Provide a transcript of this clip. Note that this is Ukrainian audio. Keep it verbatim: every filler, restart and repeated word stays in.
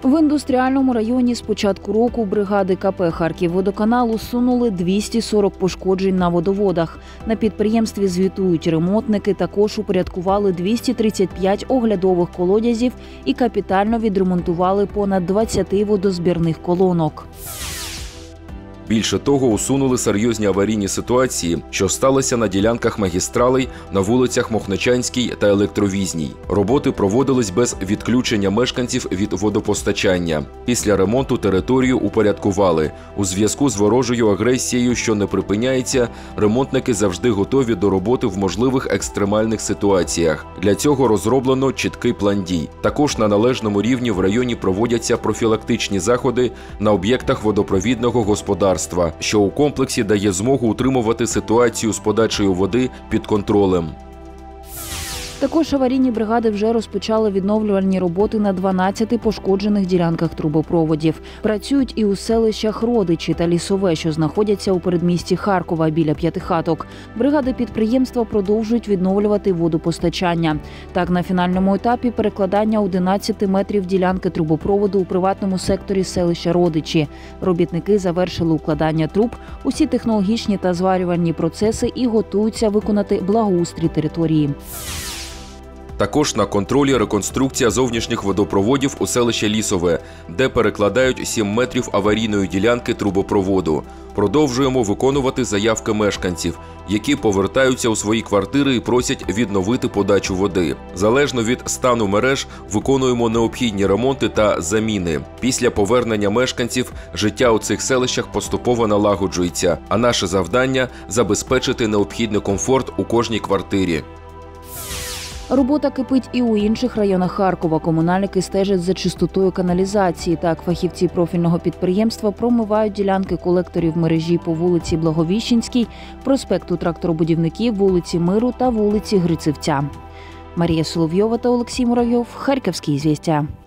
В індустріальному районі з початку року бригади ка пе «Харківводоканал» усунули двісті сорок пошкоджень на водоводах. На підприємстві звітують ремонтники, також упорядкували двісті тридцять п'ять оглядових колодязів і капітально відремонтували понад двадцять водозбірних колонок. Більше того, усунули серйозні аварійні ситуації, що сталися на ділянках магістралей на вулицях Мохничанській та Електровізній. Роботи проводились без відключення мешканців від водопостачання. Після ремонту територію упорядкували. У зв'язку з ворожою агресією, що не припиняється, ремонтники завжди готові до роботи в можливих екстремальних ситуаціях. Для цього розроблено чіткий план дій. Також на належному рівні в районі проводяться профілактичні заходи на об'єктах водопровідного господарства, що у комплексі дає змогу утримувати ситуацію з подачею води під контролем. Також аварійні бригади вже розпочали відновлювальні роботи на дванадцяти пошкоджених ділянках трубопроводів. Працюють і у селищах Родичі та Лісове, що знаходяться у передмісті Харкова біля П'ятихаток. Бригади підприємства продовжують відновлювати водопостачання. Так, на фінальному етапі перекладання одинадцяти метрів ділянки трубопроводу у приватному секторі селища Родичі. Робітники завершили укладання труб, усі технологічні та зварювальні процеси і готуються виконати благоустрій території. Також на контролі реконструкція зовнішніх водопроводів у селищі Лісове, де перекладають сім метрів аварійної ділянки трубопроводу. Продовжуємо виконувати заявки мешканців, які повертаються у свої квартири і просять відновити подачу води. Залежно від стану мереж виконуємо необхідні ремонти та заміни. Після повернення мешканців життя у цих селищах поступово налагоджується, а наше завдання – забезпечити необхідний комфорт у кожній квартирі. Робота кипить і у інших районах Харкова. Комунальники стежать за чистотою каналізації. Так, фахівці профільного підприємства промивають ділянки колекторів мережі по вулиці Благовіщенській, проспекту Тракторобудівників, вулиці Миру та вулиці Грицівця. Марія Соловйова та Олексій Муравйов. Харківські звістя.